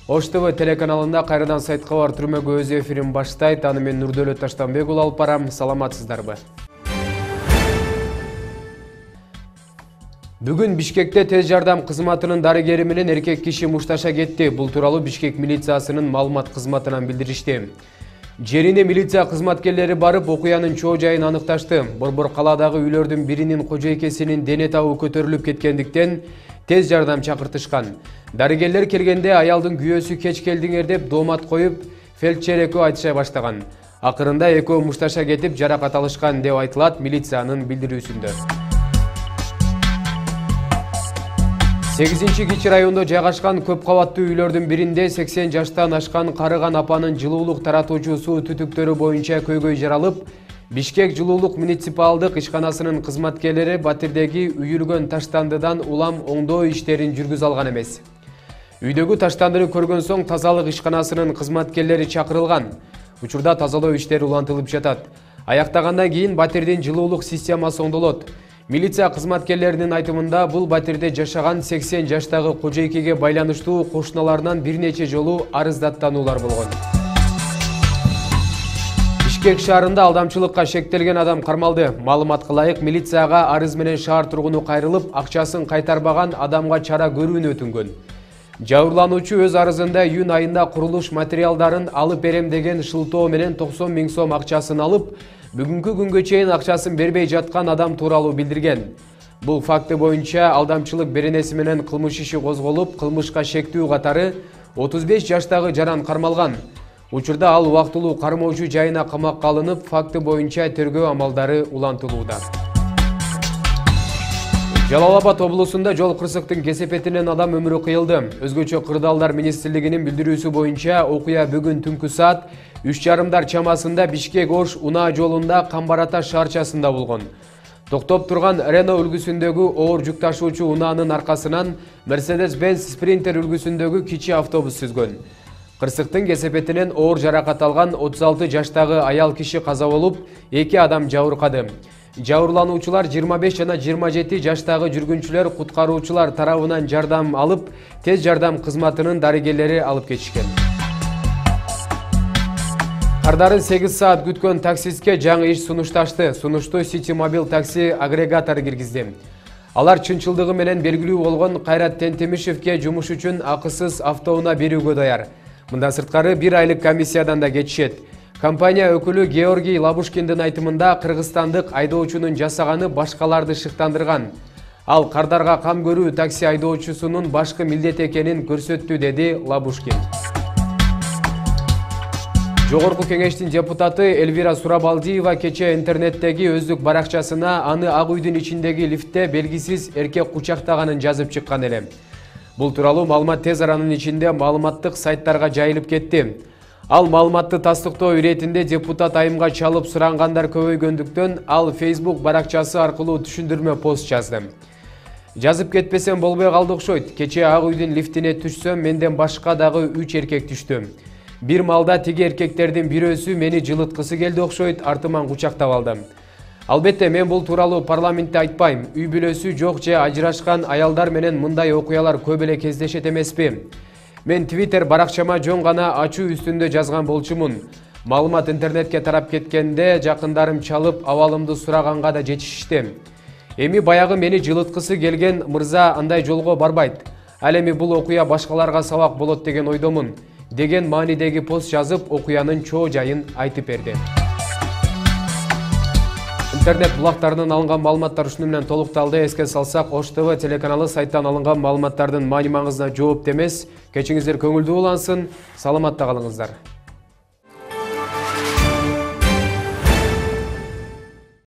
Ош ТВ телеканалында кайрадан сайтка бар түрмөгө өз эфирин баштайт. Аны мен Нурдөлөт Таштанбек алып барам. Саламатсыздарбы? Бүгүн Бишкекте тез жардам кызматынын дарыгери менен эркек киши мушташа кетти. Бул тууралуу Бишкек милициясынын маалымат кызматынан билдиришти. Жерине милиция кызматкерлери барып, окуянын чоо жайын аныкташты. Борбор калаадагы үйлөрдүн биринин кожойкесинин дене табы көтөрүлүп кеткендиктен тез жардам чакыртышкан. Дарыгерлер келгенде аялдын күйөөсү кеч келдиңер деп доомат коюп, фельдшер экөө айтыша баштаган. Акырында экөө мушташа кетип жаракат алышкан деп айтылат милициянын билдирүүсүндө. 8-Кичи райондо жайгашкан көп кабаттуу үйлөрдүн биринде 80 жаштан ашкан Карыган апанын жылуулук таратуучу суу түтүктөрү боюнча көйгөй жаралып, Бишкек жылуулук муниципалдык ишканасынын кызматкерлери батирдеги үйүлгөн таштандыдан улам оңдоо иштерин жүргүзө алган эмес. Үйдөгү таштандыны көргөн соң тазалык ишканасынын кызматкерлери чакырылган. Учурда тазалоо иштери улантылып жатат. Аяктагандан кийин батирдин жылуулук системасы оңдолот. Милиция кызматкерлеринин айтымында бул батирде жашаган 80 жаштагы кожойкеге байланыштуу кошуналарынан бир нече жолу арыздаттануулар болгон. Бишкек шаарында алдамчылыкка шектелген адам кармалды. Маалыматка ылайык, милицияга арыз менен шаар тургуну кайрылып, акчасын кайтарбаган адамга чара көрүүнү өтүнгөн. Жабырлануучу өз арызында июнь айында курулуш материалдарын алып берем деген шылтоо менен 90 000 сом акчасын алып, бүгүнкү күнгө чейин акчасын бербей жаткан адам тууралуу билдирген. Бул факты боюнча алдамчылык беренеси менен кылмыш иши козголуп, кылмышка шектүү катары 35 жаштагы жаран кармалган. Учурда ал убактылуу кармоочу жайына камакка алынып, факты боюнча тергөө амалдары улантылууда. Жалал Абад облусунда жол кырсыктын кесепетинен адам өмүрү кыйылды. Өзгөчө кырдаалдар министрлигинин билдирүүсү боюнча окуя бүгүн түнкү саат 3:30 чамасында Бишкек-Ош унаа жолунда Камбарата шаарчасында болгон. Токтоп турган Рено үлгүсүндөгү оор жүк ташуучу унаанын аркасынан Mercedes-Benz Sprinter үлгүсүндөгү кичи автобус сүзгөн. Кырсыктын кесепетинен оор жаракат алган 36 жаштагы аял киши каза болуп, 2 адам жабыркады. Жабырлануучулар 25 жана 27 жаштагы жүргүнчүлөр куткаруучулар тарабынан жардам алып, тез жардам кызматынын дарыгерлери алып кетишкен. Кардарын 8 саат күткөн таксистке жаңы иш сунушташты. Сунушту City Mobil такси агрегатору киргизди. Алар чынчылдыгы менен белгилүү болгон Кайрат Тентемишевке жумуш үчүн акысыз автоунаа берүүгө даяр. Мындан сырткары 1 айлык комиссиядан да кетишет. Компания өкүлү Георгий Лабушкиндин айтымында кыргызстандык айдоочунун жасаганы башкаларды шыктандырган. Ал кардарга кам көрүү такси айдоочусунун башкы милдет экенин көрсөттү, деди Лабушкин. Жогорку кеңештин депутаты Эльвира Сурабалдиева кече интернеттеги өздүк баракчасына аны ак үйдүн ичиндеги лифтте белгисиз эркек кучактаганын жазып чыккан эле. Бул тууралуу маалымат тез аранын ичинде маалыматтык сайттарга жайылып кетти. Ал маалыматты тастыктоо иретинде депутат айымга чалып сурангандар көбөйгөндүктөн ал Facebook баракчасы аркылуу түшүндүрмө пост жазды. Жазып кетпесем болбой калды окшойт. Кече ак үйдүн лифтине түшсөм, менден башка дагы 3 эркек түштү. Бир маалда тиги эркектердин бирөөсү мени жылыткысы келди окшойт, артыман кучактап алды. Албетте, мен бул тууралуу парламентте айтпайм. Үй бүлөсү жок же ажырашкан аялдар менен мындай окуялар көп эле кездешет эмеспи? Мен Twitter баракчама жөн гана ачуу үстүндө жазган болчумун. Маалымат интернетке тарап кеткенде жакындарым чалып, абалымды сураганга да жетишишти. Эми баягы мени жылыткысы келген мырза андай жолго барбайт. Ал эми бул окуя башкаларга сабак болот деген ойдомун, деген маанидеги пост жазып, окуянын чоо жайын айтып берди. Интернет булактарынан алынган маалыматтар ушуну менен толукталды. Эске салсак, Ош ТВ телеканалы сайттан алынган маалыматтардын маани маңызына жоопту эмес. Кечиңиздер көңүлдүү улансын, саламатта калыңыздар.